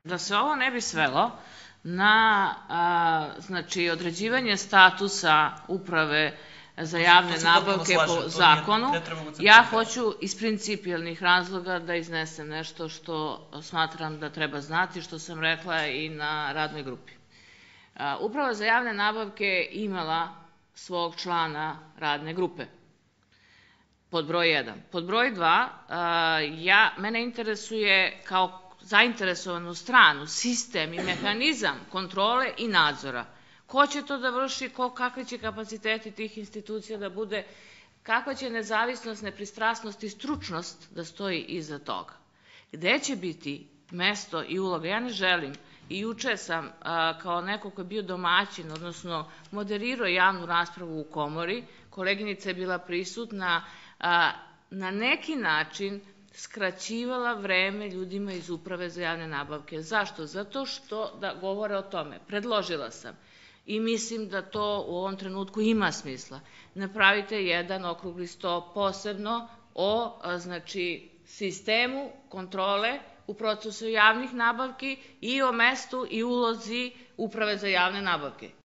Da se ovo ne bi svelo na određivanje statusa uprave za javne nabavke po zakonu, ja hoću iz principijelnih razloga da iznesem nešto što smatram da treba znati, što sam rekla i na radnoj grupi. Uprava za javne nabavke je imala svog člana radne grupe, pod broj 1. Pod broj 2, mene interesuje kao zainteresovanu stranu sistem i mehanizam kontrole i nadzora. Ko će to da vrši, kakvi će kapaciteti tih institucija da bude, kakva će nezavisnost, nepristrasnost i stručnost da stoji iza toga. Gde će biti mesto i uloga? Ja ne želim, i juče sam kao neko ko je bio domaćin, odnosno moderirao javnu raspravu u komori, koleginica je bila prisutna, na neki način skraćivala vreme ljudima iz Uprave za javne nabavke. Zašto? Zato što da govore o tome. Predložila sam i mislim da to u ovom trenutku ima smisla. Napravite jedan okrugli sto posebno o sistemu kontrole u procesu javnih nabavki i o mestu i ulozi Uprave za javne nabavke.